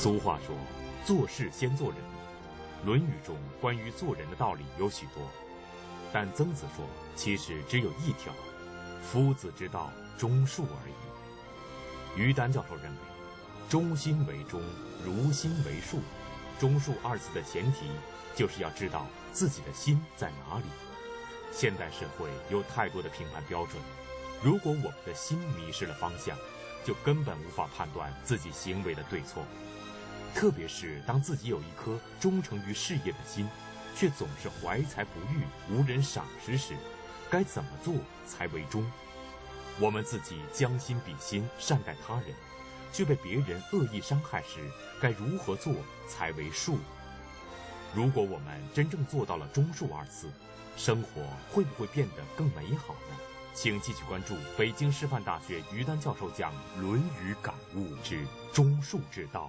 俗话说，做事先做人。《论语》中关于做人的道理有许多，但曾子说，其实只有一条：夫子之道，忠恕而已。于丹教授认为，忠心为忠，如心为术。忠恕二字的前提，就是要知道自己的心在哪里。现代社会有太多的评判标准，如果我们的心迷失了方向，就根本无法判断自己行为的对错。特别是当自己有一颗忠诚于事业的心，却总是怀才不遇，无人赏识时，该怎么做才为忠？我们自己将心比心，善待他人，却被别人恶意伤害时，该如何做才为术？如果我们真正做到了忠恕二字，生活会不会变得更美好呢？请继续关注北京师范大学于丹教授讲《论语感悟之忠恕之道》。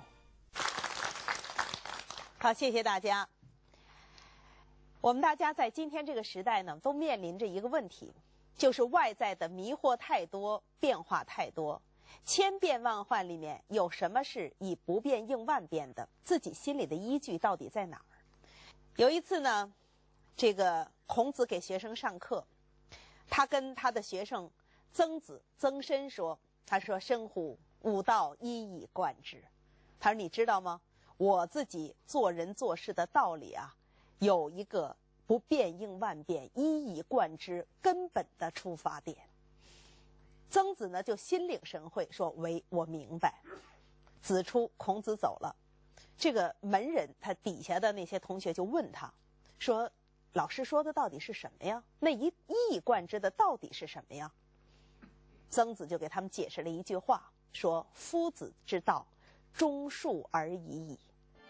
好，谢谢大家。我们大家在今天这个时代呢，都面临着一个问题，就是外在的迷惑太多，变化太多，千变万化里面有什么是以不变应万变的？自己心里的依据到底在哪儿？有一次呢，这个孔子给学生上课，他跟他的学生曾子、曾参说，他说：“申乎，吾道一以贯之。”他说：“你知道吗？我自己做人做事的道理啊，有一个不变应万变、一以贯之根本的出发点。”曾子呢就心领神会，说：“我明白。”子出，孔子走了，这个门人他底下的那些同学就问他说：“老师说的到底是什么呀？那一以贯之的到底是什么呀？”曾子就给他们解释了一句话，说：“夫子之道，忠恕而已矣。”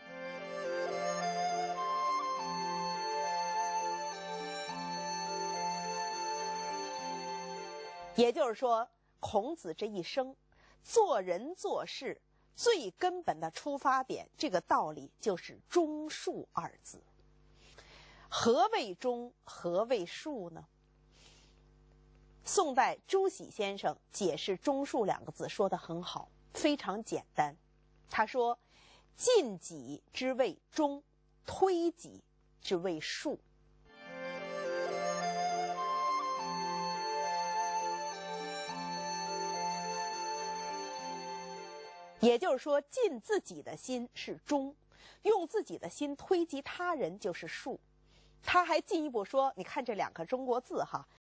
也就是说，孔子这一生做人做事最根本的出发点，这个道理就是忠恕二字。何谓忠？何谓恕呢？宋代朱熹先生解释忠恕两个字说得很好，非常简单。他说：“进己之谓忠，推己之谓恕。”也就是说，尽自己的心是忠，用自己的心推及他人就是恕。他还进一步说，你看这两个中国字哈，